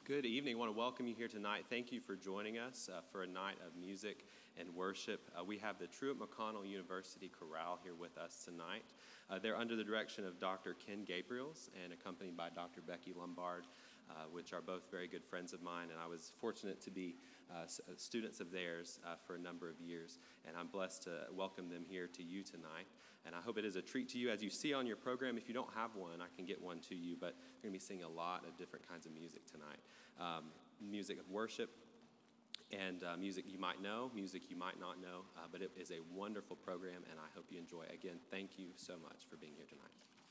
Good evening. I want to welcome you here tonight. Thank you for joining us for a night of music and worship. We have the Truett McConnell University Chorale here with us tonight. They're under the direction of Dr. Ken Gabriels and accompanied by Dr. Becky Lombard, which are both very good friends of mine, and I was fortunate to be students of theirs for a number of years, and I'm blessed to welcome them here to you tonight, and I hope it is a treat to you. As you see on your program, if you don't have one, I can get one to you, but we're going to be singing a lot of different kinds of music tonight. Music of worship and music you might know, music you might not know, but it is a wonderful program, and I hope you enjoy. Again, thank you so much for being here tonight.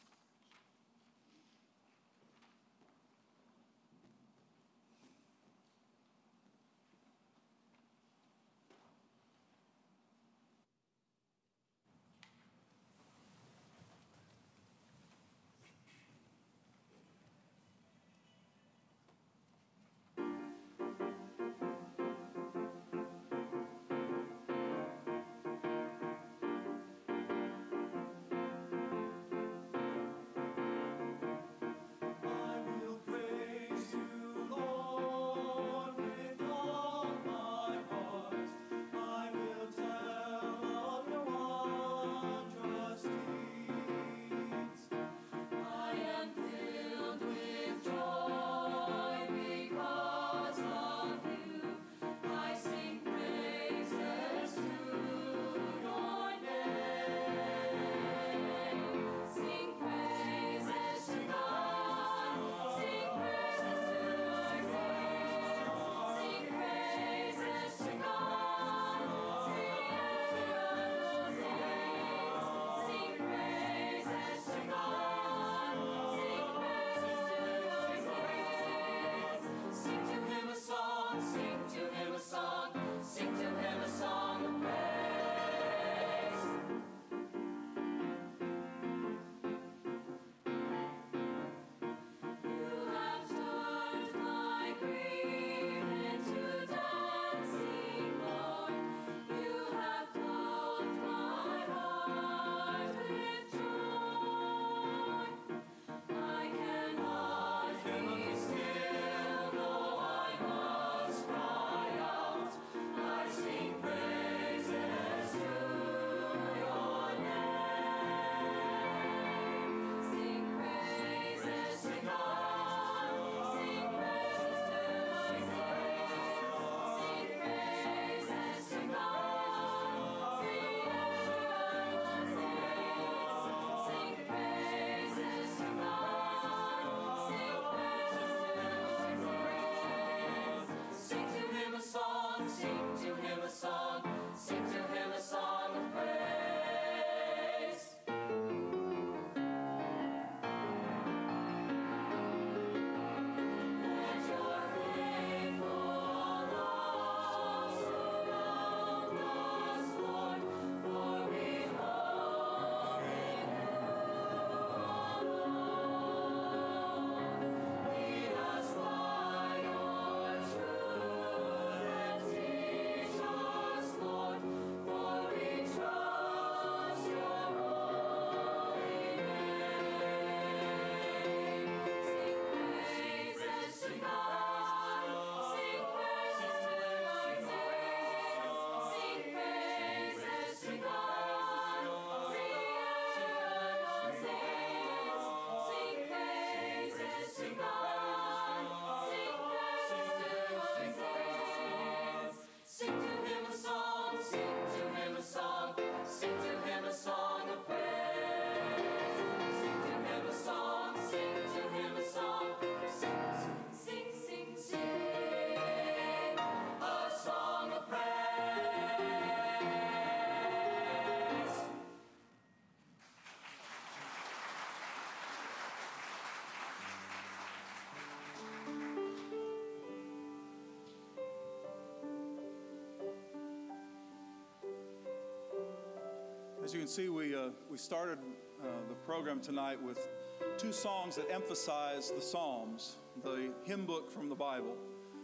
As you can see, we started the program tonight with two songs that emphasize the Psalms, the hymn book from the Bible.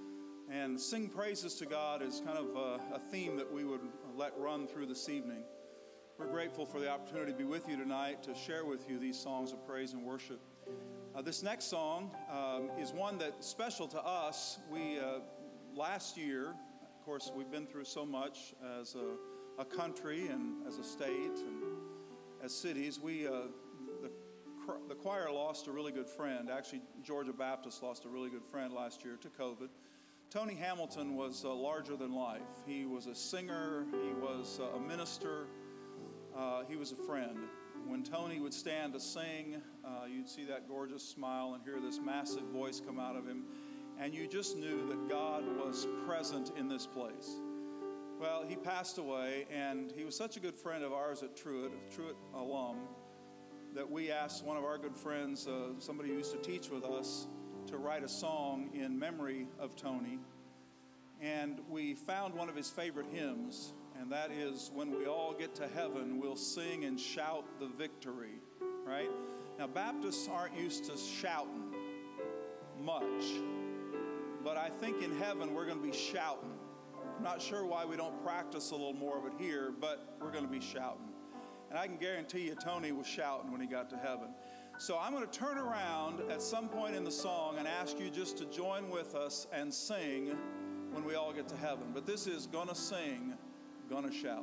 And sing praises to God is kind of a theme that we would let run through this evening. We're grateful for the opportunity to be with you tonight to share with you these songs of praise and worship. This next song is one that's special to us. We last year, of course, we've been through so much as a country and as a state and as cities. The choir lost a really good friend. Actually, Georgia Baptist lost a really good friend last year to COVID. Tony Hamilton was larger than life. He was a singer. He was a minister. He was a friend. When Tony would stand to sing, you'd see that gorgeous smile and hear this massive voice come out of him, and you just knew that God was present in this place. Well, he passed away, and he was such a good friend of ours at Truett, a Truett alum, that we asked one of our good friends, somebody who used to teach with us, to write a song in memory of Tony. And we found one of his favorite hymns, and that is, "When we all get to heaven, we'll sing and shout the victory," right? Now, Baptists aren't used to shouting much, but I think in heaven we're going to be shouting. I'm not sure why we don't practice a little more of it here, but we're going to be shouting. And I can guarantee you Tony was shouting when he got to heaven. So I'm going to turn around at some point in the song and ask you just to join with us and sing "When We All Get to Heaven." But this is "Gonna Sing, Gonna Shout."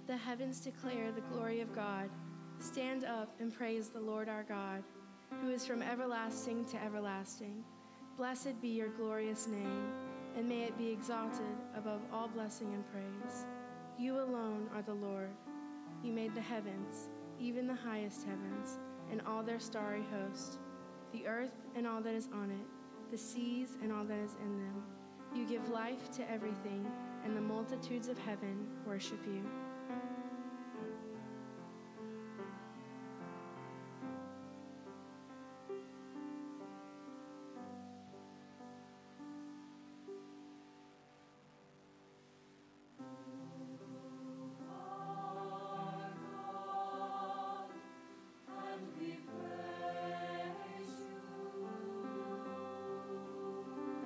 The heavens declare the glory of God. Stand up and praise the Lord our God, who is from everlasting to everlasting. Blessed be your glorious name, and may it be exalted above all blessing and praise. You alone are the Lord. You made the heavens, even the highest heavens, and all their starry host, the earth and all that is on it, the seas and all that is in them. You give life to everything, and the multitudes of heaven worship you.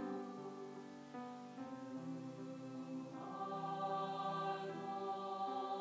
Lord.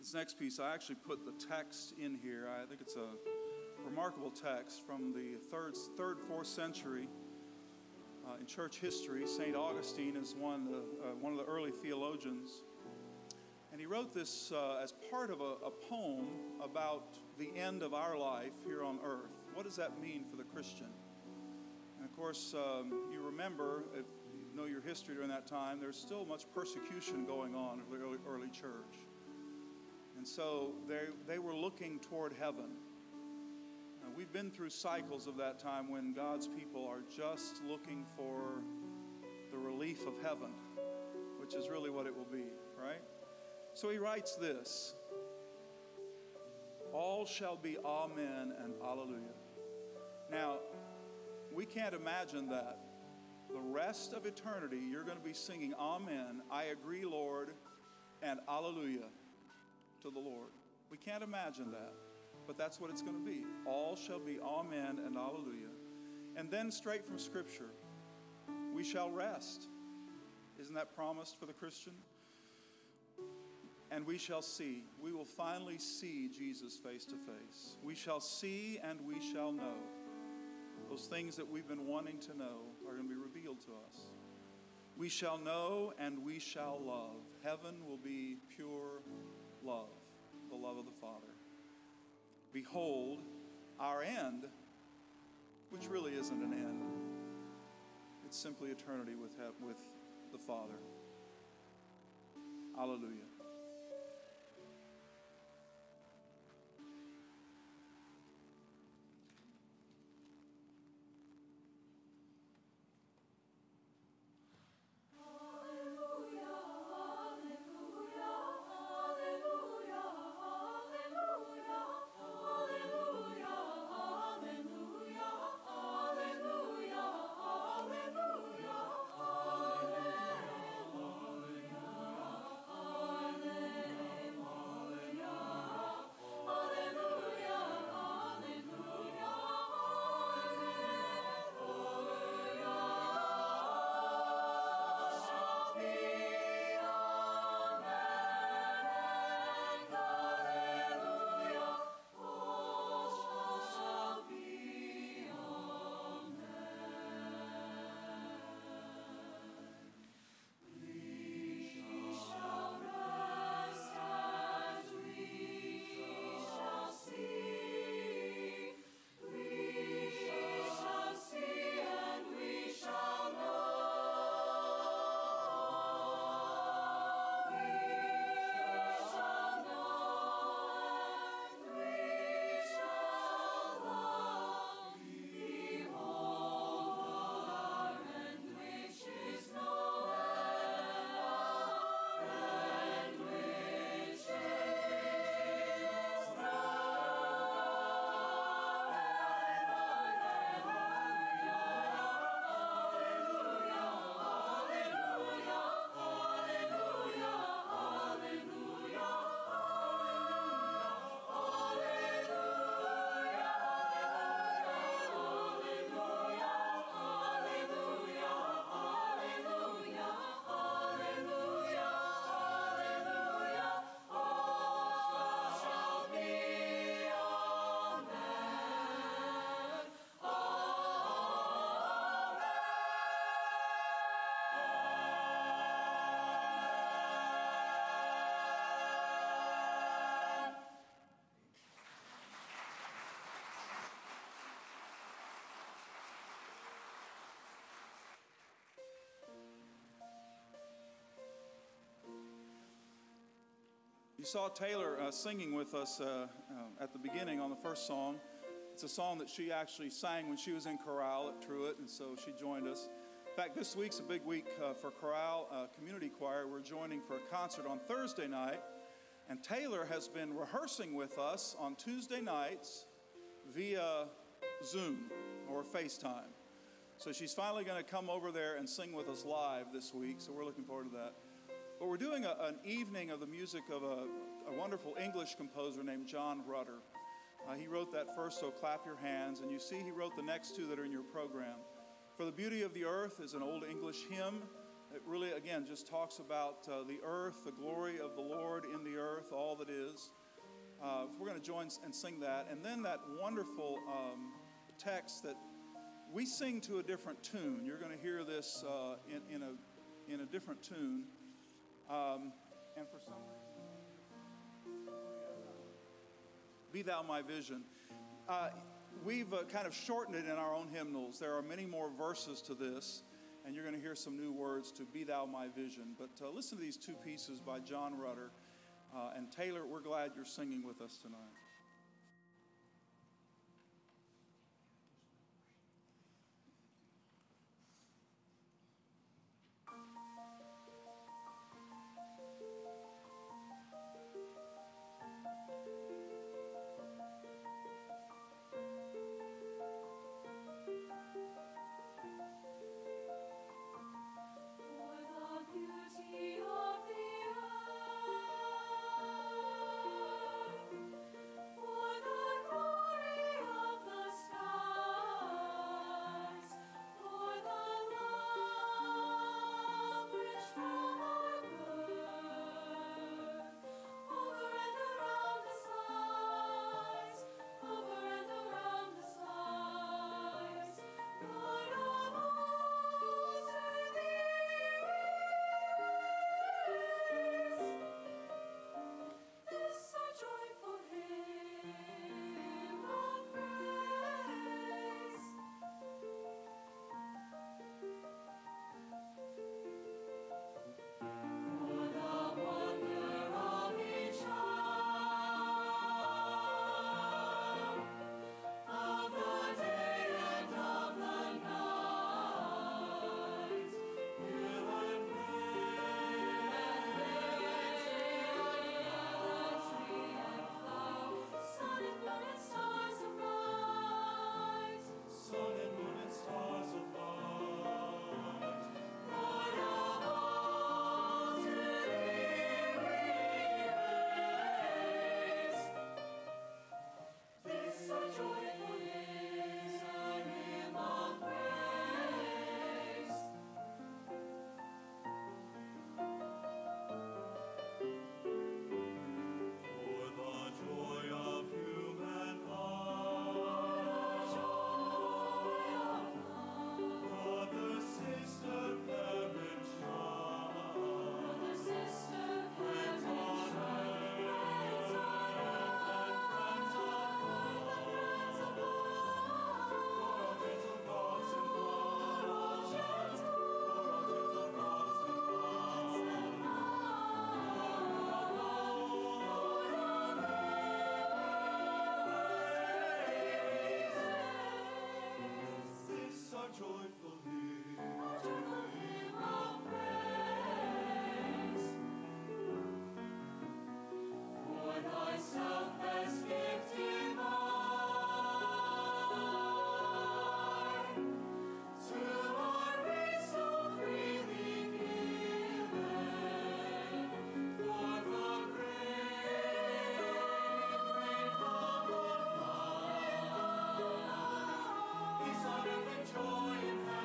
This next piece, I actually put the text in here. I think it's a remarkable text from the third, 4th century in church history. St. Augustine is one of the early theologians. And he wrote this as part of a poem about the end of our life here on earth. What does that mean for the Christian? And of course, you remember, if you know your history during that time, there's still much persecution going on in the early church. And so they were looking toward heaven. We've been through cycles of that time when God's people are just looking for the relief of heaven, which is really what it will be, right? So he writes this: all shall be amen and alleluia. Now, we can't imagine that. The rest of eternity, you're going to be singing amen, I agree, Lord, and alleluia to the Lord. We can't imagine that, but that's what it's going to be. All shall be amen and alleluia. And then straight from Scripture, we shall rest. Isn't that promised for the Christian? And we shall see. We will finally see Jesus face to face. We shall see and we shall know. Those things that we've been wanting to know are going to be revealed to us. We shall know and we shall love. Heaven will be pure love, the love of the Father. Behold, our end, which really isn't an end. It's simply eternity with the Father. Hallelujah. You saw Taylor singing with us at the beginning on the first song. It's a song that she actually sang when she was in Chorale at Truett, and so she joined us. In fact, this week's a big week for Chorale Community Choir. We're joining for a concert on Thursday night, and Taylor has been rehearsing with us on Tuesday nights via Zoom or FaceTime. So she's finally going to come over there and sing with us live this week, so we're looking forward to that. But we're doing an evening of the music of a wonderful English composer named John Rutter. He wrote that first, so clap your hands. And you see he wrote the next two that are in your program. For the Beauty of the Earth is an old English hymn. It really, again, just talks about the earth, the glory of the Lord in the earth, all that is. We're going to join and sing that. And then that wonderful text that we sing to a different tune. You're going to hear this in a different tune. And for some reason, Be Thou My Vision. We've kind of shortened it in our own hymnals. There are many more verses to this, and you're going to hear some new words to Be Thou My Vision. But listen to these two pieces by John Rutter and Taylor. We're glad you're singing with us tonight. Joy in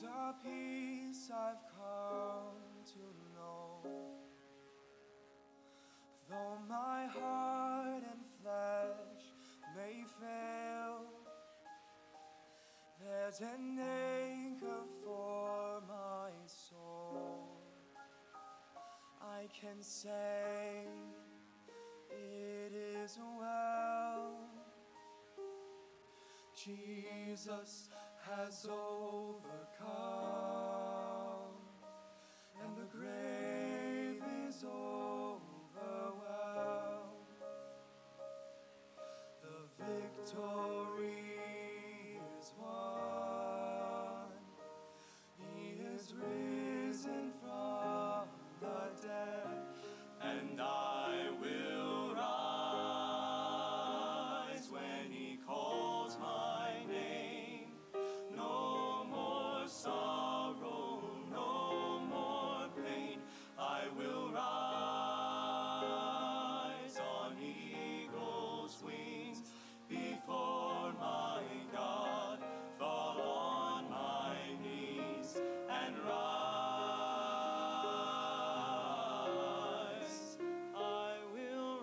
a peace I've come to know. Though my heart and flesh may fail, there's an anchor for my soul. I can say it is well. Jesus has overcome, and the grave is overwhelmed. The victory is won. He is risen from the dead, and I will rise when he calls my name. No more sorrow, no more pain. I will rise on eagle's wings before my God, fall on my knees and rise. I will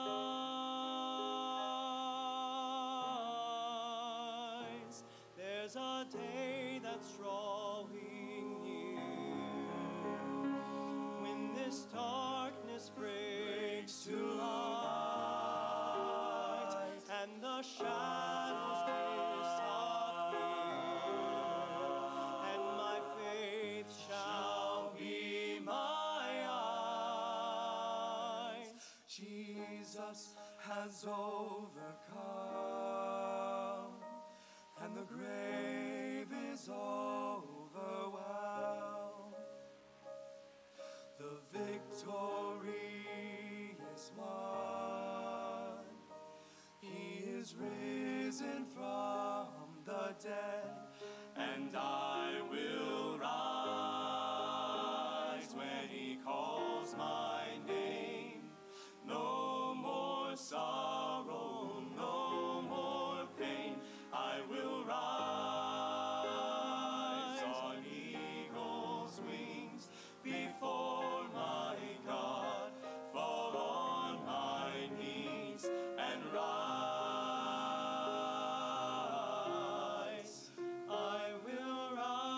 rise. There's a day that's drawing near, when this darkness breaks to light, and the shadows disappear, and my faith shall be my eyes. Jesus has overcome, and the grave is overwhelmed. The victory is won. He is risen from the dead, and I will rise when he calls my name. No more sorrow, no more pain. I will rise on eagle's wings before my God, fall on my knees and rise. I will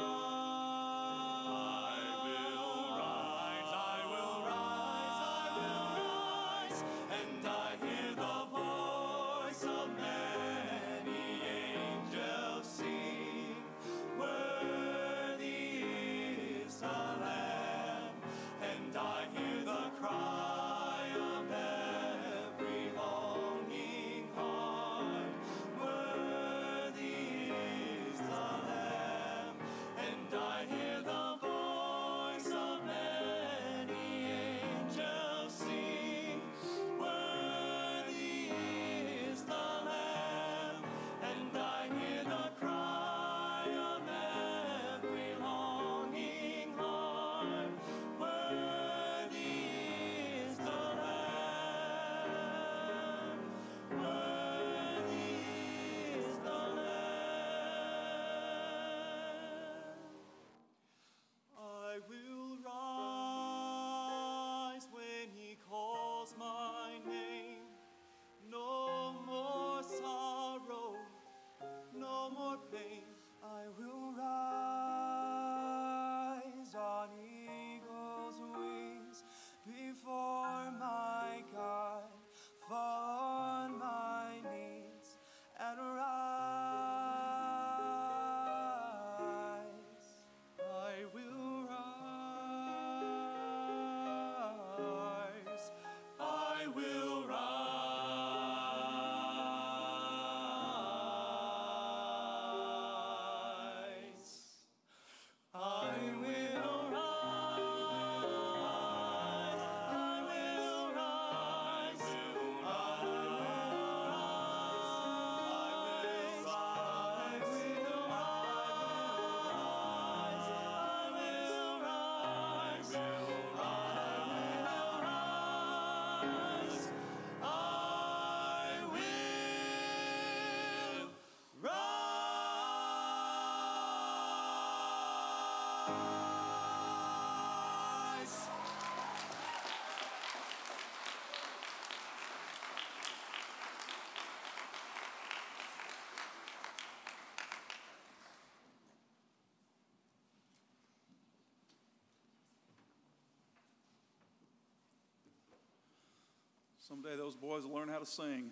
rise. I will rise. I will rise. I will rise. And I hear the voice of many angels sing, worthy is the Lamb. And I hear the cry of every longing heart, worthy is the Lamb. And I hear the voice of many angels sing, worthy is the Lamb. Someday those boys will learn how to sing.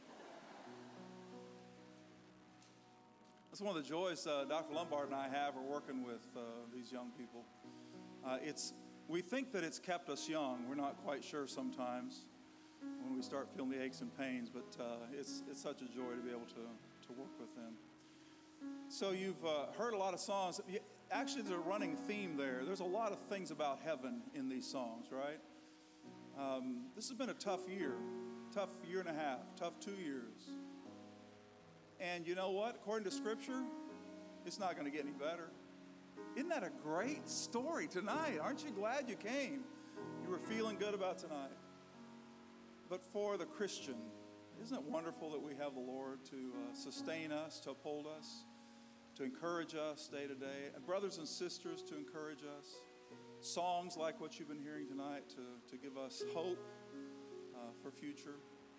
That's one of the joys Dr. Lombard and I have are working with these young people. We think that it's kept us young. We're not quite sure sometimes when we start feeling the aches and pains, but it's such a joy to be able to work with them. So you've heard a lot of songs. Actually, there's a running theme there. There's a lot of things about heaven in these songs, right? This has been a tough year and a half, tough 2 years. And you know what? According to Scripture, it's not going to get any better. Isn't that a great story tonight? Aren't you glad you came? You were feeling good about tonight. But for the Christian, isn't it wonderful that we have the Lord to sustain us, to uphold us, to encourage us day to day, and brothers and sisters to encourage us, songs like what you've been hearing tonight to give us hope for future.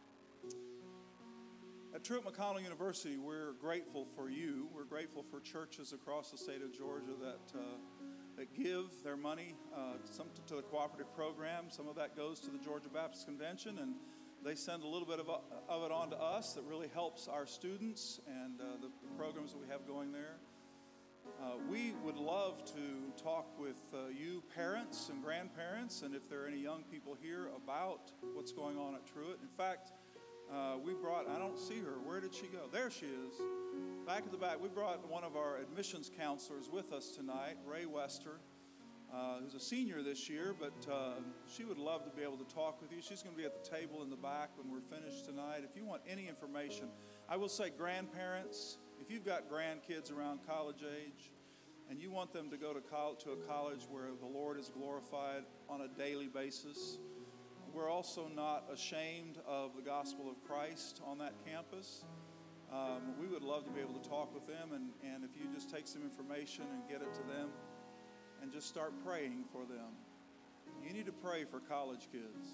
At Truett McConnell University, we're grateful for you. We're grateful for churches across the state of Georgia that give their money some to the cooperative program. Some of that goes to the Georgia Baptist Convention, and they send a little bit of it on to us that really helps our students and the programs that we have going there. We would love to talk with you parents and grandparents, and if there are any young people here, about what's going on at Truett. In fact, we brought, I don't see her. Where did she go? There she is. Back at the back, we brought one of our admissions counselors with us tonight, Ray Wester, who's a senior this year, but she would love to be able to talk with you. She's going to be at the table in the back when we're finished tonight. If you want any information, I will say grandparents, if you've got grandkids around college age and you want them to go to a college where the Lord is glorified on a daily basis, we're also not ashamed of the gospel of Christ on that campus. We would love to be able to talk with them, and if you just take some information and get it to them and just start praying for them. You need to pray for college kids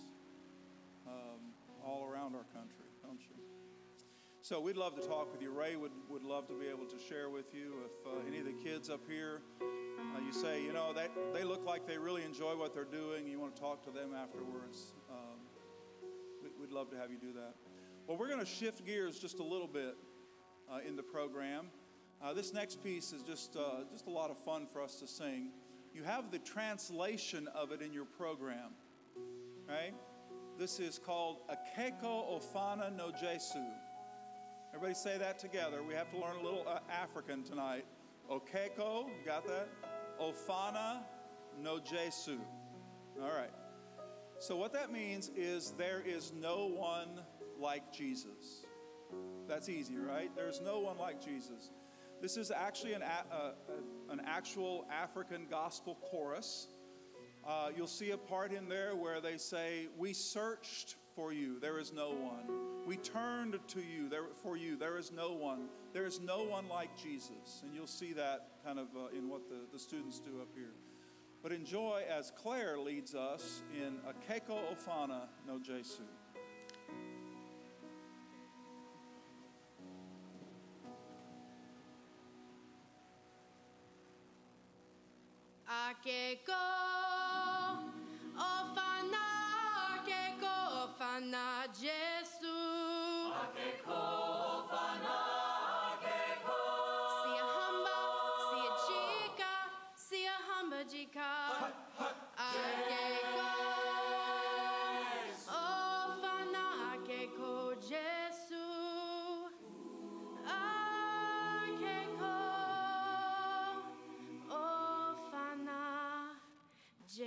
all around our country, don't you? So we'd love to talk with you. Ray would love to be able to share with you. If any of the kids up here, you say, you know, they look like they really enjoy what they're doing, you want to talk to them afterwards, we'd love to have you do that. Well, we're going to shift gears just a little bit in the program. This next piece is just a lot of fun for us to sing. You have the translation of it in your program, right? This is called Akeko Ofana no Jesu. Everybody say that together. We have to learn a little African tonight. Okeko, you got that? Ofana no Jesu. All right. So what that means is there is no one like Jesus. That's easy, right? There's no one like Jesus. This is actually an actual African gospel chorus. You'll see a part in there where they say, "We searched for you, there is no one. We turned to you, for you, there is no one. There is no one like Jesus." And you'll see that kind of in what the students do up here. But enjoy as Claire leads us in Akeko Ofana no Jesu. Akeko Ofana, Akeko Ofana Jesu. Akeko Ofana, Akeko. Sia hamba, sia chica, sia hamba chica. Akeko Ofana, Akeko Jesu. Akeko Ofana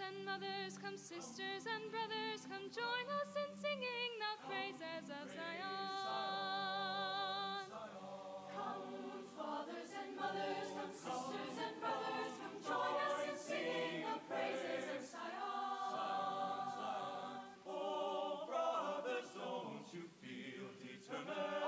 and mothers, come sisters and brothers, come join us in singing the praises of Zion. Come, fathers and mothers, come sisters and brothers, come join us in singing the praises of Zion. Oh, brothers, don't you feel determined?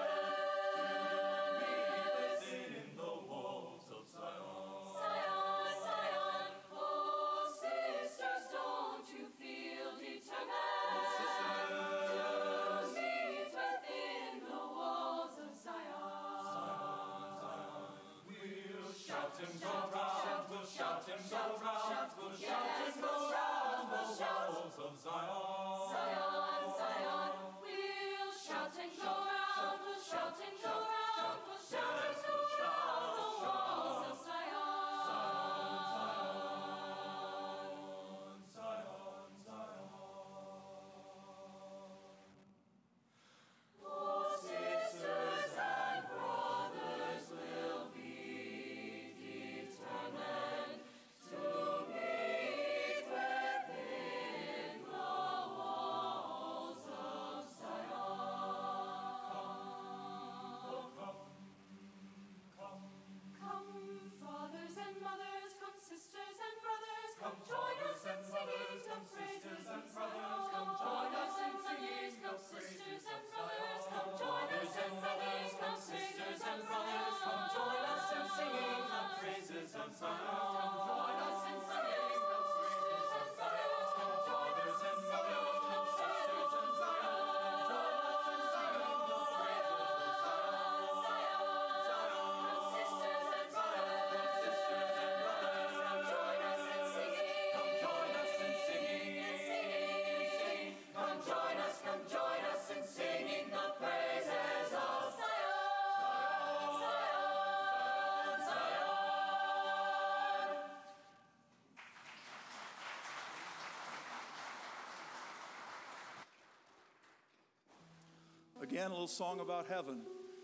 Again, a little song about heaven.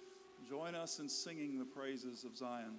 Join us in singing the praises of Zion.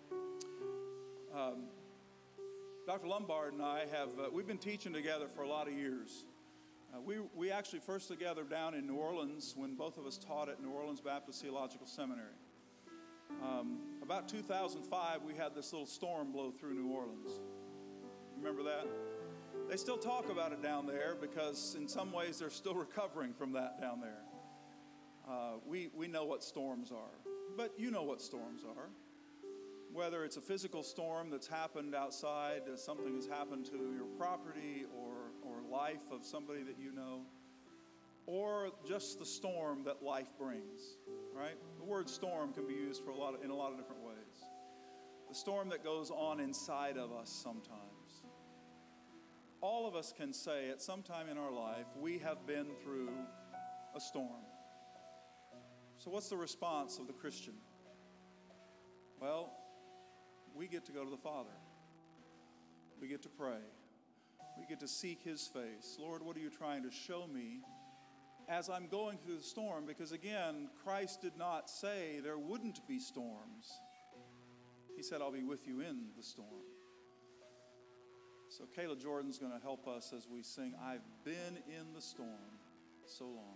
Dr. Lombard and I we've been teaching together for a lot of years. We actually first together down in New Orleans when both of us taught at New Orleans Baptist Theological Seminary. About 2005, we had this little storm blow through New Orleans. Remember that? They still talk about it down there because in some ways they're still recovering from that down there. We know what storms are, but you know what storms are. Whether it's a physical storm that's happened outside, something has happened to your property or life of somebody that you know, or just the storm that life brings, right? The word storm can be used in a lot of different ways. The storm that goes on inside of us sometimes. All of us can say at some time in our life, we have been through a storm. So what's the response of the Christian? Well, we get to go to the Father. We get to pray. We get to seek His face. Lord, what are you trying to show me as I'm going through the storm? Because again, Christ did not say there wouldn't be storms. He said, I'll be with you in the storm. So Kayla Jordan's going to help us as we sing, I've been in the storm so long.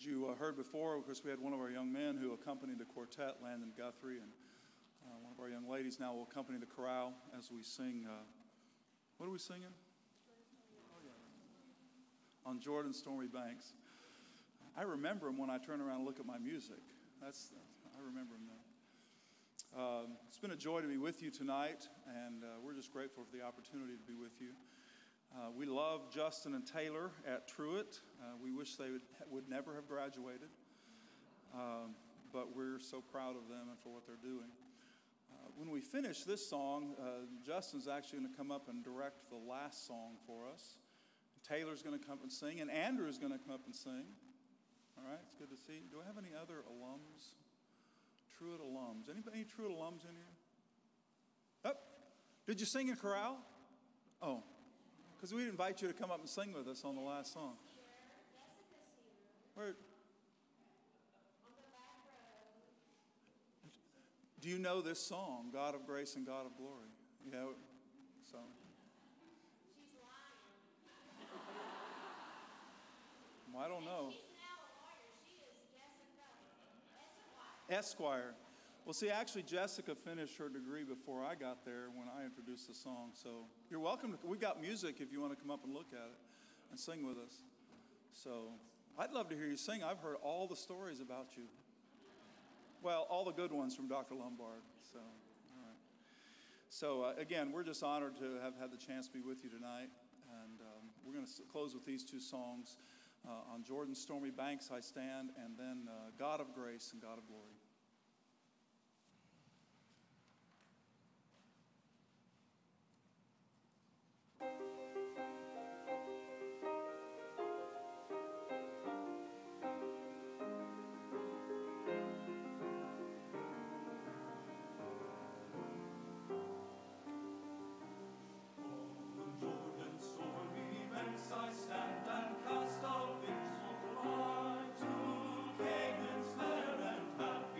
As you heard before, of course, we had one of our young men who accompanied the quartet, Landon Guthrie, and one of our young ladies now will accompany the chorale as we sing. What are we singing? Oh, yeah. On Jordan's Stormy Banks. I remember him when I turn around and look at my music. I remember him then. It's been a joy to be with you tonight, and we're just grateful for the opportunity to be with you. We love Justin and Taylor at Truett. We wish they would never have graduated, but we're so proud of them and for what they're doing. When we finish this song, Justin's actually going to come up and direct the last song for us. Taylor's going to come up and sing, and Andrew's going to come up and sing. All right, it's good to see you. Do I have any other alums? Truett alums. Any Truett alums in here? Oh, did you sing in chorale? Oh, because we'd invite you to come up and sing with us on the last song. Where? Do you know this song, God of Grace and God of Glory? Yeah, so. She's lying. Well, I don't know. She's now a lawyer. She is Jessica Esquire. Well, see, actually, Jessica finished her degree before I got there when I introduced the song. So you're welcome. We got music if you want to come up and look at it and sing with us. So I'd love to hear you sing. I've heard all the stories about you. Well, all the good ones from Dr. Lombard. So, all right. So, again, we're just honored to have had the chance to be with you tonight. And we're going to close with these two songs. On Jordan's Stormy Banks I Stand, and then God of Grace and God of Glory. I stand and cast out wings on high to Canaan's fair and happy.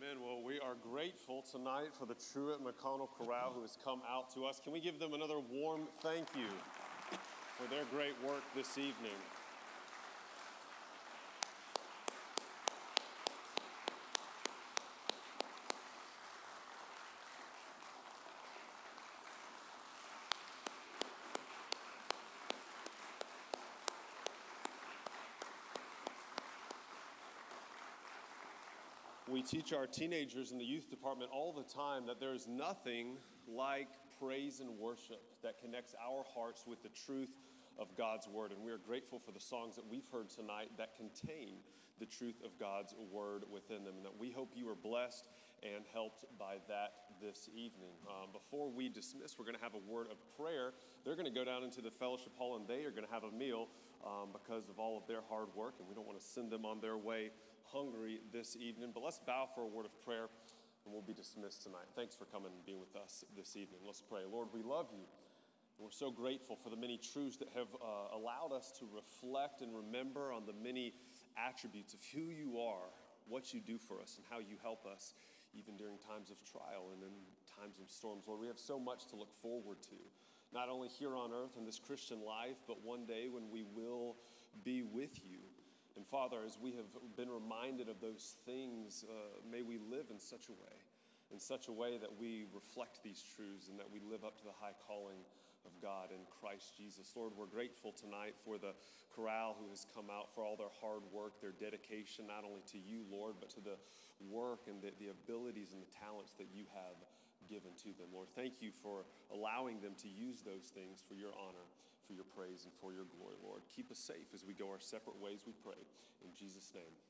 Amen. Well, we are grateful tonight for the Truett McConnell Chorale who has come out to us. Can we give them another warm thank you for their great work this evening? We teach our teenagers in the youth department all the time that there is nothing like praise and worship that connects our hearts with the truth of God's word. And we are grateful for the songs that we've heard tonight that contain the truth of God's word within them, and that we hope you are blessed and helped by that this evening. Before we dismiss, we're going to have a word of prayer. They're going to go down into the fellowship hall and they are going to have a meal because of all of their hard work, and we don't want to send them on their way hungry this evening. But let's bow for a word of prayer and we'll be dismissed tonight. Thanks for coming and being with us this evening. Let's pray. Lord, we love you. And we're so grateful for the many truths that have allowed us to reflect and remember on the many attributes of who you are, what you do for us, and how you help us even during times of trial and in times of storms. Lord, we have so much to look forward to, not only here on earth in this Christian life, but one day when we will be with you. And Father, as we have been reminded of those things, may we live in such a way that we reflect these truths and that we live up to the high calling of God in Christ Jesus. Lord, we're grateful tonight for the chorale who has come out, for all their hard work, their dedication, not only to you, Lord, but to the work and the abilities and the talents that you have given to them. Lord, thank you for allowing them to use those things for your honor, for your praise, and for your glory, Lord. Keep us safe as we go our separate ways, we pray. In Jesus' name.